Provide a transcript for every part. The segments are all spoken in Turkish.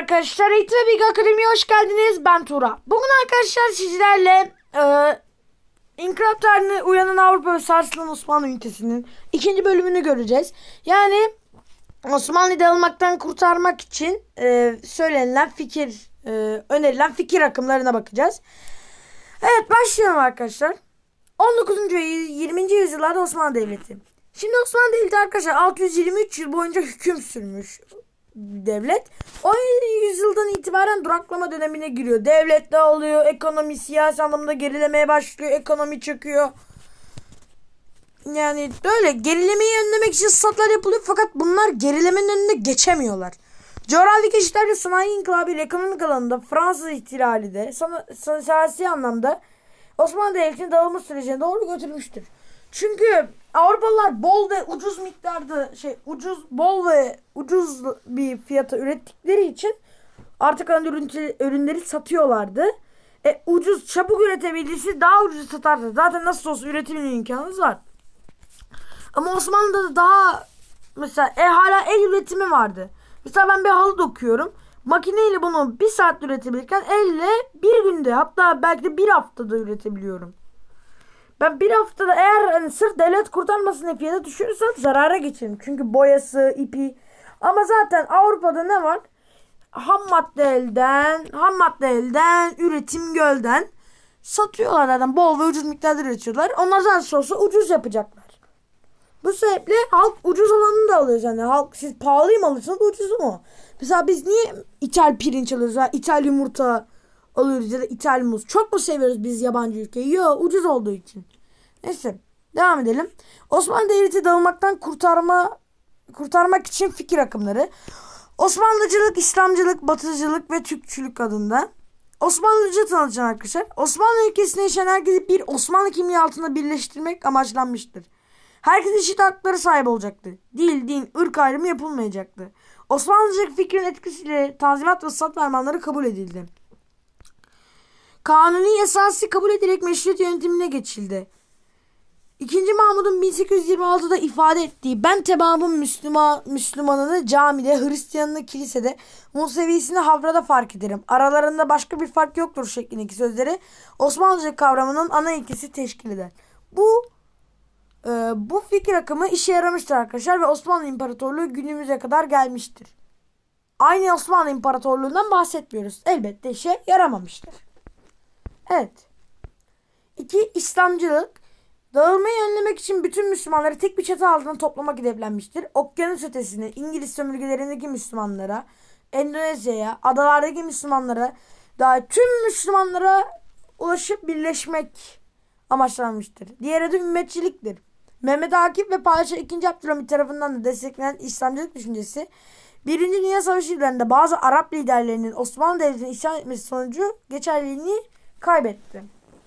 Arkadaşlar Eğitim ve Bilgi Akademi'ye hoş geldiniz. Ben Tuğra. Bugün arkadaşlar sizlerle İnkılap tarihine uyanan Avrupa ve sarsılan Osmanlı ünitesinin ikinci bölümünü göreceğiz. Yani Osmanlı'yı dağılmaktan kurtarmak için önerilen fikir akımlarına bakacağız. Evet, başlayalım arkadaşlar. 19. ve 20. yüzyıllarda Osmanlı Devleti. Şimdi Osmanlı Devleti arkadaşlar 623 yıl boyunca hüküm sürmüş devlet. 17. yüzyıldan itibaren duraklama dönemine giriyor. Devlet dağılıyor, ekonomi siyasi anlamda gerilemeye başlıyor, ekonomi çöküyor. Yani böyle gerilemeyi önlemek için statlar yapılıyor fakat bunlar gerilemenin önüne geçemiyorlar. Coğrafi keşifler ve sanayi inkılabı ile ekonomik alanında Fransız ihtilali de siyasi anlamda Osmanlı Devleti'nin dağılma sürecine doğru götürmüştür. Çünkü Avrupalılar bol ve ucuz miktarda ucuz bir fiyata ürettikleri için artık ürünleri satıyorlardı. Ucuz çabuk üretebilirse daha ucuz satardı. Zaten nasıl olsa üretimin imkanımız var. Ama Osmanlı'da da daha mesela hala el üretimi vardı. Mesela ben bir halı dokuyorum. Makineyle bunu bir saat üretebilirken elle bir günde, hatta belki de bir haftada üretebiliyorum. Ben bir haftada eğer sırf devlet kurtarmasın diye fiyata düşürürsem zarara geçerim. Çünkü boyası, ipi. Ama zaten Avrupa'da ne var? Ham madde elden, üretim gölden. Satıyorlar zaten. Bol ve ucuz miktarda üretiyorlar. Onlar zaten olsa ucuz yapacaklar. Bu sebeple halk ucuz olanını da alıyor. Yani halk, siz pahalıyı mı alırsanız ucuzu mu? Mesela biz niye ithal pirinç alıyoruz? İthal yumurta alıyoruz ya da ithal muz. Çok mu seviyoruz biz yabancı ülkeyi? Yok, ucuz olduğu için. Neyse, devam edelim. Osmanlı Devleti dağılmaktan kurtarmak için fikir akımları. Osmanlıcılık, İslamcılık, Batıcılık ve Türkçülük adında. Osmanlıcı tanıtacağım arkadaşlar. Osmanlı ülkesinde yaşayan herkesi bir Osmanlı kimliği altında birleştirmek amaçlanmıştır. Herkes eşit haklara sahip olacaktı. Dil, din, ırk ayrımı yapılmayacaktı. Osmanlıcılık fikrin etkisiyle Tanzimat ve Stat Fermanları kabul edildi. Kanuni esası kabul edilerek meşruiyet yönetimine geçildi. İkinci Mahmud'un 1826'da ifade ettiği "ben tebaamın Müslümanını camide, Hristiyanını kilisede, Musevisini havrada fark ederim. Aralarında başka bir fark yoktur" şeklindeki sözleri Osmanlıcılık kavramının ana ilkesi teşkil eder. Bu fikir akımı işe yaramıştır arkadaşlar ve Osmanlı İmparatorluğu günümüze kadar gelmiştir. Aynı Osmanlı İmparatorluğu'ndan bahsetmiyoruz. Elbette işe yaramamıştır. Evet. 2. İslamcılık. Dağılmayı önlemek için bütün Müslümanları tek bir çatı altında toplamak hedeflenmiştir. Okyanus ötesine, İngiliz sömürgelerindeki Müslümanlara, Endonezya'ya, adalardaki Müslümanlara, daha tüm Müslümanlara ulaşıp birleşmek amaçlanmıştır. Diğer adı ümmetçiliktir. Mehmet Akif ve Padişah II. Abdülhamit tarafından da desteklenen İslamcılık düşüncesi, Birinci Dünya Savaşı yıllarında bazı Arap liderlerinin Osmanlı Devleti'ne isyan etmesi sonucu geçerliliğini kaybetti.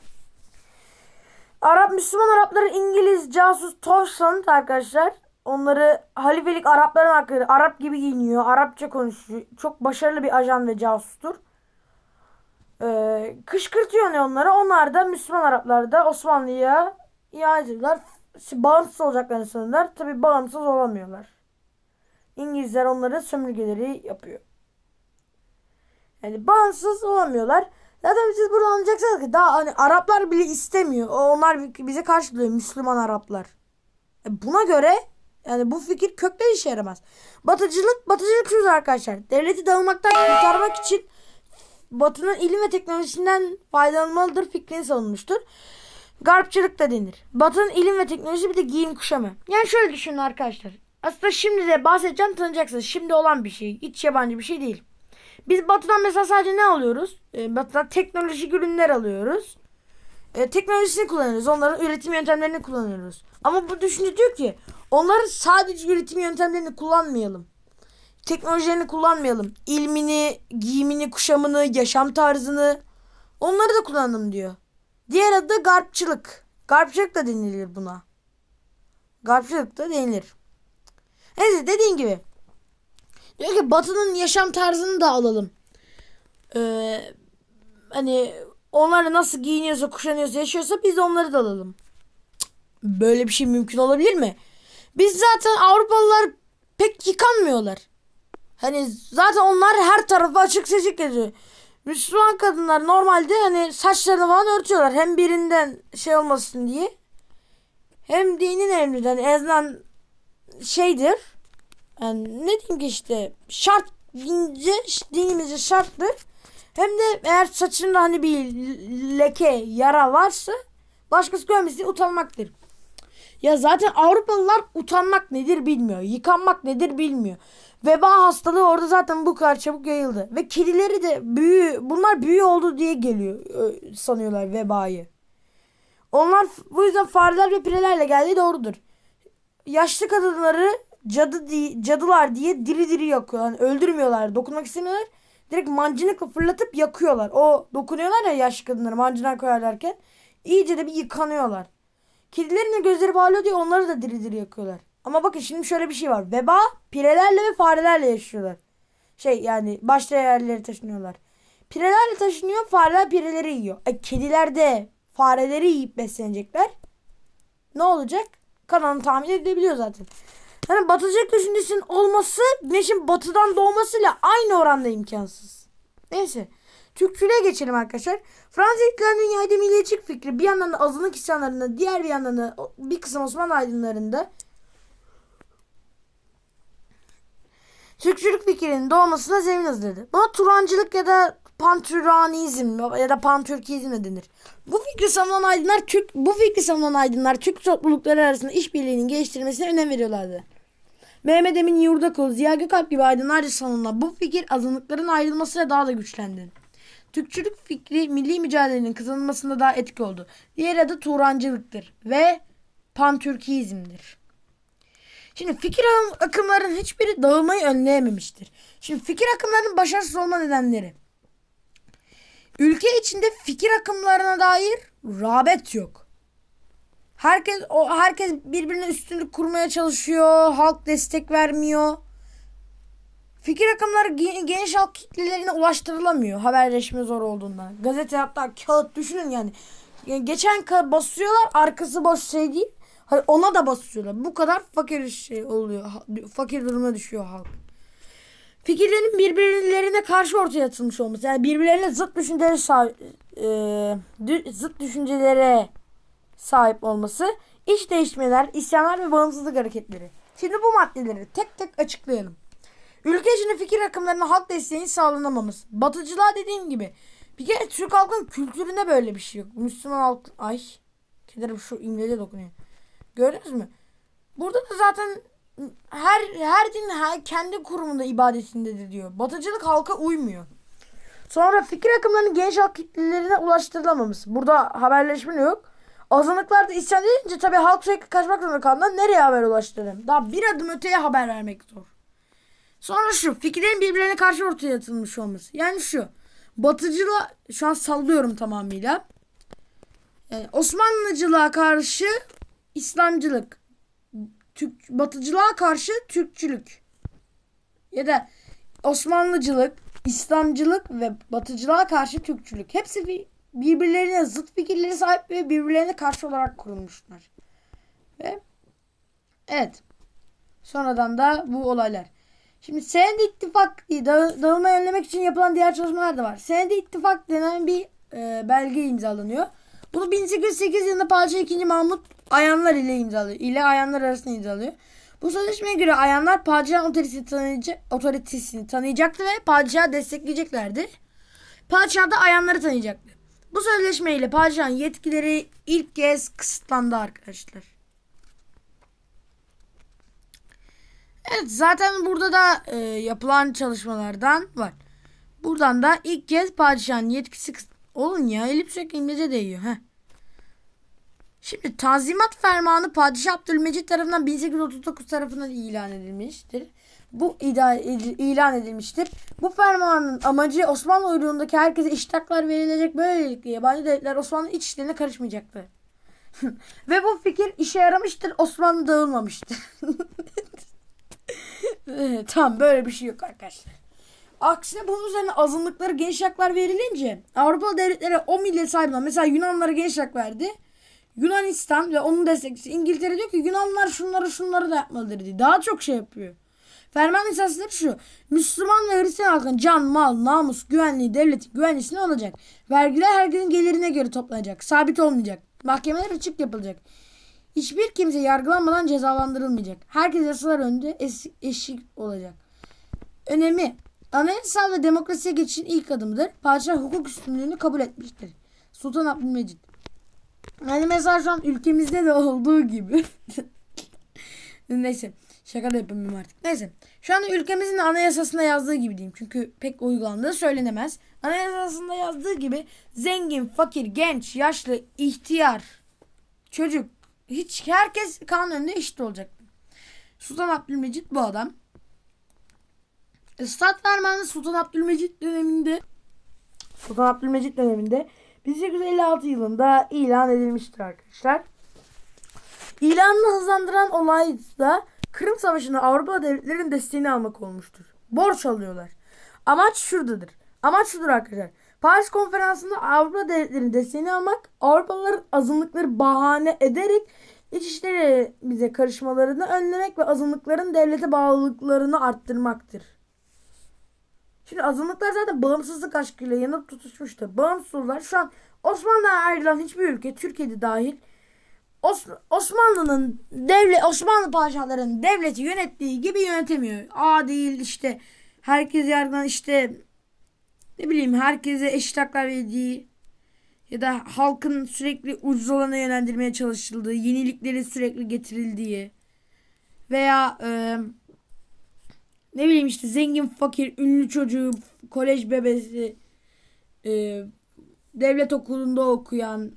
Müslüman Arapları İngiliz casus Townsend arkadaşlar. Onları halifelik Arapların hakkında Arap gibi giyiniyor. Arapça konuşuyor. Çok başarılı bir ajan ve casustur. Kışkırtıyor onları. Onlar da Müslüman Araplar da Osmanlı'ya ihanet ediyorlar. Bağımsız olacaklarını sanırlar. Tabi bağımsız olamıyorlar. İngilizler onların sömürgeleri yapıyor. Yani bağımsız olamıyorlar. Zaten siz burada anlayacaksınız ki daha Araplar bile istemiyor. Onlar bize karşı duruyor, Müslüman Araplar. Buna göre yani bu fikir kökten işe yaramaz. Batıcılık şudur arkadaşlar. Devleti dağılmaktan kurtarmak için Batı'nın ilim ve teknolojisinden faydalanmalıdır fikrini savunmuştur. Garpçılık da denir. Batı'nın ilim ve teknolojisi bir de giyim kuşamı. Yani şöyle düşünün arkadaşlar. Aslında şimdi de bahsedeceğim, tanıyacaksınız. Şimdi olan bir şey. Hiç yabancı bir şey değil. Biz Batı'dan mesela sadece ne alıyoruz? Batı'dan teknolojik ürünler alıyoruz. Teknolojisini kullanıyoruz. Onların üretim yöntemlerini kullanıyoruz. Ama bu düşünce diyor ki onların sadece üretim yöntemlerini kullanmayalım. Teknolojilerini kullanmayalım. İlmini, giyimini, kuşamını, yaşam tarzını onları da kullanalım diyor. Diğer adı da garpçılık. Garpçılık da denilir buna. Garpçılık da denilir. Neyse, dediğim gibi. Diyor ki Batı'nın yaşam tarzını da alalım. Hani onlar nasıl giyiniyorsa, kuşanıyorsa, yaşıyorsa biz de onları da alalım. Böyle bir şey mümkün olabilir mi? Biz zaten Avrupalılar pek yıkanmıyorlar. Hani zaten onlar her tarafa açık seçik geziyor. Müslüman kadınlar normalde hani saçlarını falan örtüyorlar. Hem birinden şey olmasın diye. Hem dinin emrinden en azından şeydir. Yani ne diyeyim ki işte şart dinimizce şarttır. Hem de eğer saçında hani bir leke, yara varsa başkası görmesin diye utanmaktır. Ya zaten Avrupalılar utanmak nedir bilmiyor. Yıkanmak nedir bilmiyor. Veba hastalığı orada zaten bu kadar çabuk yayıldı. Ve kedileri de bunlar büyü oldu diye geliyor sanıyorlar vebayı. Onlar bu yüzden fareler ve pirelerle geldiği doğrudur. Yaşlı kadınları cadılar diye diri diri yakıyor. Yani öldürmüyorlar, dokunmak istemiyorlar. Direkt mancınıkla fırlatıp yakıyorlar. O dokunuyorlar ya yaşlı kadınları mancına koyarlarken. İyice de bir yıkanıyorlar. Kedilerin de gözleri bağlıyor diye onları da diri diri yakıyorlar. Ama bakın şimdi şöyle bir şey var. Veba pirelerle ve farelerle yaşıyorlar. Yani başka yerlere taşınıyorlar. Pirelerle taşınıyor, fareler pireleri yiyor. Kediler de fareleri yiyip beslenecekler. Ne olacak? Kanalını tahmin edebiliyor zaten. Yani batıcılık düşüncesinin olması güneşin batıdan doğmasıyla aynı oranda imkansız. Neyse. Türkçülüğe geçelim arkadaşlar. Fransız ihtilalinin yaydığı milliyetçilik fikri bir yandan da azınlık isyanlarında, diğer bir yandan da bir kısım Osmanlı aydınlarında Türkçülük fikrinin doğmasına zemin hazırladı. Buna Turancılık ya da Pantüranizm ya da Pantürkizm de denir. Bu fikri savunan aydınlar Türk toplulukları arasında işbirliğinin geliştirilmesine önem veriyorlardı. Mehmet Emin Yurdakul, Ziya Gökalp gibi aydınlarca savunulan bu fikir azınlıkların ayrılmasıyla daha da güçlendi. Türkçülük fikri milli mücadelenin kazanılmasında daha etkili oldu. Diğer adı Turancılıktır ve Pantürkizmdir. Şimdi fikir akımlarının hiçbiri dağılmayı önleyememiştir. Şimdi fikir akımlarının başarısız olma nedenleri. Ülke içinde fikir akımlarına dair rağbet yok. Herkes birbirine üstünlük kurmaya çalışıyor. Halk destek vermiyor. Fikir akımları geniş halk kitlelerine ulaştırılamıyor. Haberleşme zor olduğundan. Gazete hatta kağıt düşünün yani. Geçen kağıt basıyorlar, arkası boş şey değil. Hayır, ona da basıyorlar. Bu kadar fakir şey oluyor. Fakir duruma düşüyor halk. Fikirlerin birbirlerine karşı ortaya atılmış olması. Yani birbirlerine zıt düşüncelere sahip olması. İç değişmeler, isyanlar ve bağımsızlık hareketleri. Şimdi bu maddeleri tek tek açıklayalım. Ülke içinde fikir akımlarına halk desteğinin sağlanamaması. Batıcılığa dediğim gibi. Bir kere Türk halkının kültüründe böyle bir şey yok. Müslüman halk... Ay. Kederim şu imlede dokunuyor. Gördünüz mü? Burada da zaten her din kendi kurumunda ibadetindedir diyor. Batıcılık halka uymuyor. Sonra fikir akımlarının genç halk kitlelerine ulaştırılamaması. Burada haberleşme yok. Azınlıklar da isyan edince tabii halk sürekli kaçmak zorunda kaldığında nereye haber ulaştırırım? Daha bir adım öteye haber vermek zor. Sonra fikirlerin birbirlerine karşı ortaya atılmış olması. Yani batıcılığa şu an sallıyorum tamamıyla. Yani Osmanlıcılığa karşı İslamcılık. Batıcılığa karşı Türkçülük. Ya da Osmanlıcılık, İslamcılık ve batıcılığa karşı Türkçülük. Hepsi birbirlerine zıt fikirleri sahip ve birbirlerine karşı olarak kurulmuşlar. Ve evet. Sonradan da bu olaylar. Şimdi Senedi İttifak dağılmayı önlemek için yapılan diğer çalışmalar da var. Senedi İttifak denen bir belge imzalanıyor. Bunu 1808 yılında Padişah II. Mahmut ayanlar ile imzalıyor. Ayanlar arasında imzalıyor. Bu sözleşmeye göre ayanlar padişahın otoritesini tanıyacaktı ve padişahı destekleyeceklerdi. Padişah da ayanları tanıyacaktı. Bu sözleşmeyle padişahın yetkileri ilk kez kısıtlandı arkadaşlar. Evet, zaten burada da yapılan çalışmalardan var. Buradan da ilk kez padişahın yetkisi olun ya elim sürekli İngilizce değiyor. Şimdi Tanzimat Fermanı Padişah Abdülmecit tarafından 1839 tarafından ilan edilmiştir. İlan edilmiştir. Bu fermanın amacı Osmanlı uyruğundaki herkese eşit haklar verilecek, böylelikle yabancı devletler Osmanlı iç işlerine karışmayacaktır. Ve bu fikir işe yaramıştır. Osmanlı dağılmamıştır. Tamam, böyle bir şey yok arkadaşlar. Aksine bunun üzerine azınlıklara geniş haklar verilince Avrupalı devletlere o millet sahibi olan, mesela Yunanlara geniş hak verdi. Yunanistan ve onun destekçisi İngiltere diyor ki Yunanlar şunları da yapmalıdır diye. Daha çok şey yapıyor. Ferman esasları şu. Müslüman ve Hristiyan halkın can, mal, namus, güvenliği, devletin güvenlisine olacak. Vergiler herkesin gelirine göre toplanacak. Sabit olmayacak. Mahkemeler açık yapılacak. Hiçbir kimse yargılanmadan cezalandırılmayacak. Herkes yasalar önünde eşit olacak. Önemi. Anayasal ve demokrasiye geçişin ilk adımıdır. Padişah hukuk üstünlüğünü kabul etmiştir. Sultan Abdülmecit. Yani mesela şu an ülkemizde de olduğu gibi. Neyse. Şaka da yapamıyorum artık. Neyse. Şu anda ülkemizin anayasasında yazdığı gibi diyeyim. Çünkü pek uygulandığı söylenemez. Anayasasında yazdığı gibi zengin, fakir, genç, yaşlı, ihtiyar, çocuk, hiç herkes kanun önünde eşit olacak. Sultan Abdülmecit bu adam. Stat Fermanı Sultan Abdülmecit döneminde 1856 yılında ilan edilmiştir arkadaşlar. İlanını hızlandıran olay da Kırım Savaşı'nda Avrupa devletlerinin desteğini almak olmuştur. Borç alıyorlar. Amaç şudur arkadaşlar. Paris Konferansı'nda Avrupa devletlerinin desteğini almak, Avrupalıların azınlıkları bahane ederek iç işleri bize karışmalarını önlemek ve azınlıkların devlete bağlılıklarını arttırmaktır. Şimdi azınlıklar zaten bağımsızlık aşkıyla yanıp tutuşmuştu. Bağımsızlar şu an Osmanlı'ya ayrılan hiçbir ülke, Türkiye'de dahil, Osmanlı padişahlarının devleti yönettiği gibi yönetemiyor. Değil işte herkes yargılan işte ne bileyim herkese eşit haklar verdiği ya da halkın sürekli ucuz olana yönlendirmeye çalışıldığı, yeniliklerin sürekli getirildiği veya ne bileyim işte zengin, fakir, ünlü çocuğu, kolej bebesi, devlet okulunda okuyan,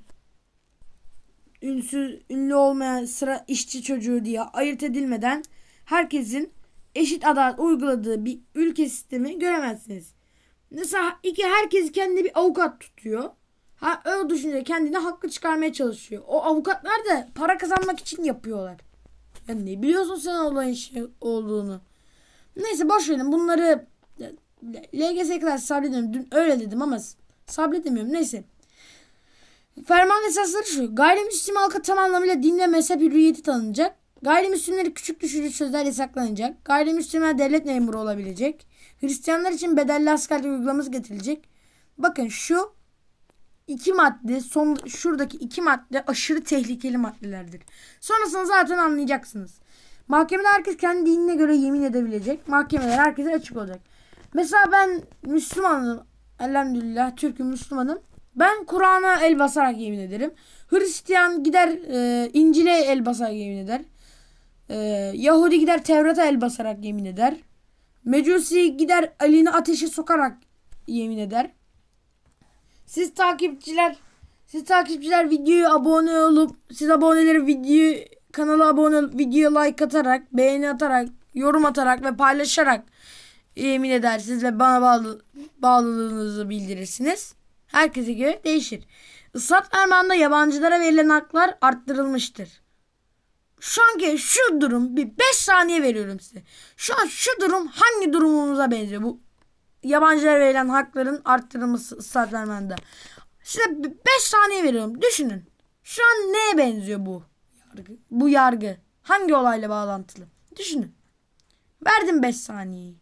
ünlü olmayan sıra işçi çocuğu diye ayırt edilmeden herkesin eşit adalet uyguladığı bir ülke sistemi göremezsiniz. Mesela herkes kendine bir avukat tutuyor. O düşünce kendine haklı çıkarmaya çalışıyor. O avukatlar da para kazanmak için yapıyorlar. Ya ne biliyorsun sen olayın şey olduğunu. Neyse boş verin bunları. LGS'ye kadar sabredemiyorum. Dün öyle dedim ama sabredemiyorum. Neyse. Ferman esasları şu. Gayrimüslim halka tam anlamıyla din ve mezhep hürriyeti tanınacak. Gayrimüslimleri küçük düşürücü sözler yasaklanacak. Gayrimüslimler devlet memuru olabilecek. Hristiyanlar için bedelli askerlik uygulaması getirilecek. Bakın şu iki madde, şuradaki iki madde aşırı tehlikeli maddelerdir. Sonrasını zaten anlayacaksınız. Mahkemede herkes kendi dinine göre yemin edebilecek. Mahkemeler herkese açık olacak. Mesela ben Müslümanım. Elhamdülillah Türk'üm, Müslümanım. Ben Kur'an'a el basarak yemin ederim. Hristiyan gider İncil'e el basarak yemin eder. Yahudi gider Tevrat'a el basarak yemin eder. Mecusi gider elini ateşe sokarak yemin eder. Siz takipçiler videoya abone olup kanala abone olup videoya like atarak, beğeni atarak, yorum atarak ve paylaşarak yemin edersiniz ve bana bağlılığınızı bildirirsiniz. Herkese göre değişir. Islat fermanında yabancılara verilen haklar arttırılmıştır. Şu anki şu durum bir 5 saniye veriyorum size. Şu an şu durum hangi durumumuza benziyor? Bu yabancılara verilen hakların arttırılması ıslat fermanında. Size 5 saniye veriyorum. Düşünün. Şu an neye benziyor bu yargı? Bu yargı hangi olayla bağlantılı? Düşünün. Verdim 5 saniyeyi.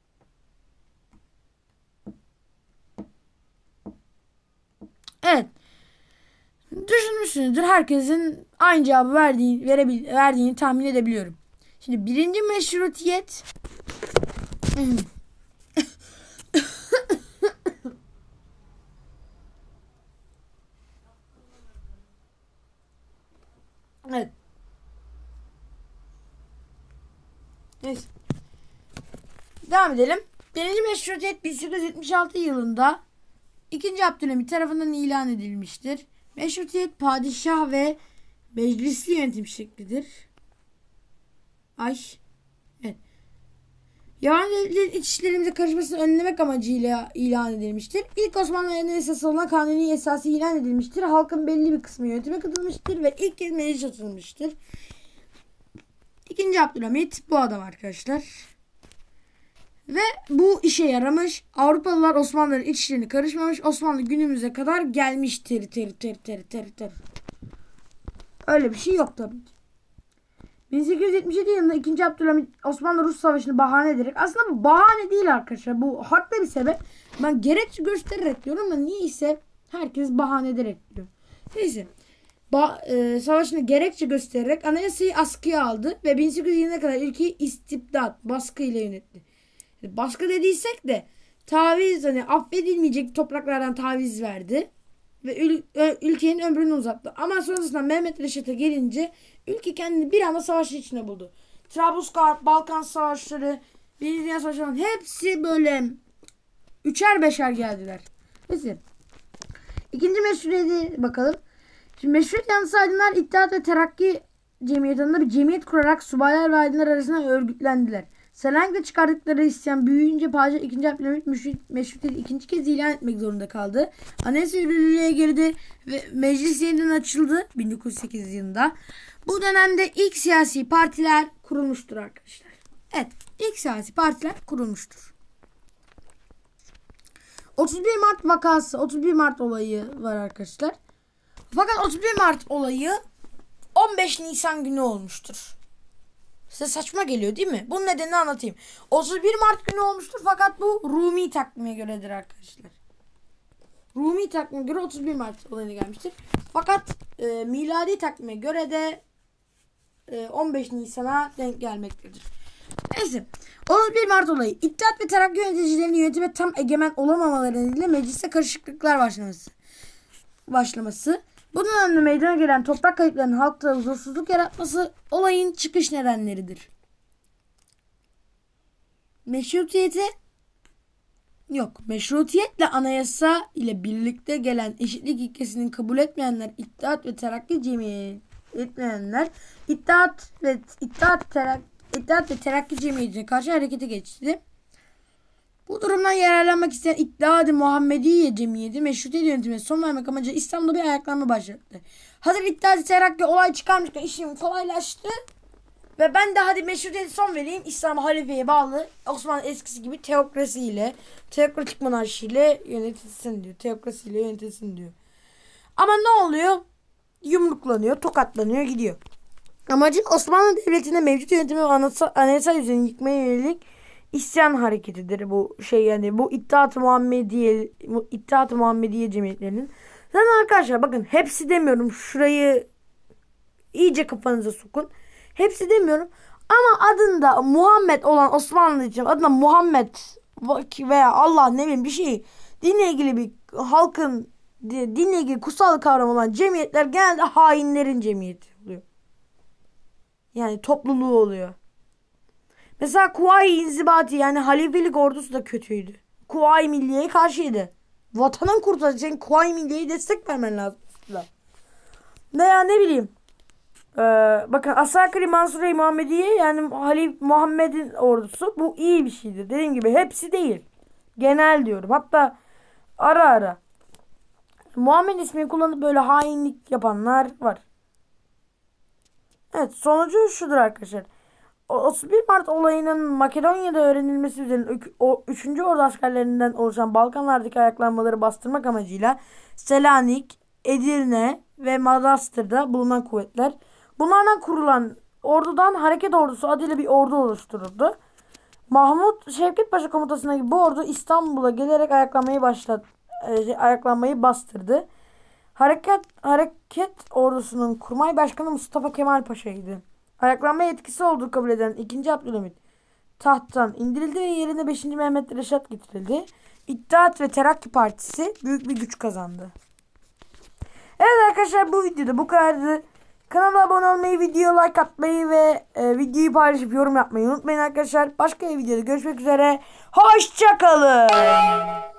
Evet. Düşünmüşsünüzdür. Herkesin aynı cevabı verdiğini tahmin edebiliyorum. Şimdi birinci meşrutiyet evet. Neyse. Devam edelim. Birinci meşrutiyet 1876 yılında 2. Abdülhamit tarafından ilan edilmiştir. Meşrutiyet padişah ve meclisli yönetim şeklidir. Evet. Yabancı devletlerin iç işlerimize karışmasını önlemek amacıyla ilan edilmiştir. İlk Osmanlı esası olan kanuni esası ilan edilmiştir. Halkın belli bir kısmı yönetime katılmıştır ve ilk kez meclis açılmıştır. 2. Abdülhamit bu adam arkadaşlar. Ve bu işe yaramış. Avrupalılar Osmanlıların iç işlerine karışmamış. Osmanlı günümüze kadar gelmiştir. Öyle bir şey yok tabii ki. 1877 yılında 2. Abdülhamit Osmanlı-Rus Savaşı'nı bahane ederek, aslında bu bahane değil arkadaşlar, bu haklı bir sebep. Ben gerekçe göstererek diyorum ama niyeyse herkes bahane ederek diyor. Neyse. Savaşını gerekçe göstererek anayasayı askıya aldı ve 1820'ye kadar ülkeyi istibdat, baskı ile yönetti. Baskı dediysek de taviz, hani affedilmeyecek topraklardan taviz verdi ve ülkenin ömrünü uzattı. Ama sonrasında Mehmet Reşat'a gelince ülke kendini bir anda savaş içine buldu. Trablusgarp, Balkan Savaşları, Birinci Dünya Savaşı, hepsi böyle üçer beşer geldiler. Neyse. İkinci meşruiyete bakalım. Şimdi meşruiyet yanlısı aydınlar İttihat ve Terakki Cemiyeti adında bir cemiyet kurarak subaylar ve aydınlar arasında örgütlendiler. Selanik'te çıkardıkları isyan büyüyünce Padişah 2. Abdülhamit meşrutiyeti ikinci kez ilan etmek zorunda kaldı. Anayasa yürürlüğe girdi ve meclis yeniden açıldı 1908 yılında. Bu dönemde ilk siyasi partiler kurulmuştur arkadaşlar. Evet, ilk siyasi partiler kurulmuştur. 31 Mart vakası, 31 Mart olayı var arkadaşlar. Fakat 31 Mart olayı 15 Nisan günü olmuştur. Size saçma geliyor değil mi? Bunun nedenini anlatayım. 31 Mart günü olmuştur fakat bu Rumi takvime göredir arkadaşlar. Rumi takvime göre 31 Mart olayına gelmiştir. Fakat miladi takvime göre de 15 Nisan'a denk gelmektedir. Neyse. 31 Mart olayı. İttihat ve Terakki yöneticilerinin yönetime tam egemen olamamaları nedeniyle mecliste karışıklıklar başlaması. Bu dönemde meydana gelen toprak kayıplarının halkta huzursuzluk yaratması olayın çıkış nedenleridir. Meşrutiyetle anayasa ile birlikte gelen eşitlik ilkesini kabul etmeyenler, İttihat ve Terakki Cemiyeti etmeyenler, İttihat ve Terakki Cemiyeti'ne karşı harekete geçti. Bu durumdan yararlanmak isteyen İttihat-ı Muhammediye Cemiyeti meşrutiyet yönetimine son vermek amacıyla İstanbul'da bir ayaklanma başlattı. Hazır İttihat-ı Terakki olay çıkarmışken işim kolaylaştı. Ve ben de hadi meşrutiyete son vereyim. İslam halifeye bağlı Osmanlı eskisi gibi teokrasiyle, teokratik monarşiyle yönetilsin diyor. Teokrasiyle yönetilsin diyor. Ama ne oluyor? Yumruklanıyor, tokatlanıyor, gidiyor. Amacı Osmanlı Devleti'nde mevcut yönetimi ve anayasal düzeni yıkmaya yönelik İsyan hareketidir bu şey, yani bu İttihat-ı Muhammediye cemiyetlerinin. Zaten arkadaşlar bakın, hepsi demiyorum, şurayı iyice kafanıza sokun. Hepsi demiyorum ama adında Muhammed olan Osmanlı için adına Muhammed veya Allah, ne bileyim bir şey, dinle ilgili bir halkın dinle ilgili kutsal kavram olan cemiyetler genelde hainlerin cemiyeti oluyor. Yani topluluğu oluyor. Mesela Kuvayi İnzibati, yani halifelik ordusu da kötüydü. Kuvayi Milliye'ye karşıydı. Vatanın kurtarıcı için Kuvayi Milliye'ye destek vermen lazım. Veya ne bileyim. Bakın Asakri Mansure-i Muhammediye, yani Halif Muhammed'in ordusu, bu iyi bir şeydi. Dediğim gibi hepsi değil. Genel diyorum. Hatta ara ara Muhammed ismini kullanıp böyle hainlik yapanlar var. Evet, sonucu şudur arkadaşlar. 31 Mart olayının Makedonya'da öğrenilmesi üzerine 3. Ordu askerlerinden oluşan Balkanlardaki ayaklanmaları bastırmak amacıyla Selanik, Edirne ve Manastır'da bulunan kuvvetler, bunlardan kurulan ordudan Hareket Ordusu adıyla bir ordu oluşturuldu. Mahmut Şevket Paşa komutasındaki bu ordu İstanbul'a gelerek ayaklanmayı bastırdı. Hareket ordusunun kurmay başkanı Mustafa Kemal Paşa'ydı. Ayaklanma yetkisi olduğu kabul eden 2. Abdülhamit tahttan indirildi ve yerine 5. Mehmet Reşat getirildi. İttihat ve Terakki Partisi büyük bir güç kazandı. Evet arkadaşlar, bu videoda bu kadardı. Kanala abone olmayı, videoya like atmayı ve videoyu paylaşıp yorum yapmayı unutmayın arkadaşlar. Başka bir videoda görüşmek üzere. Hoşça kalın.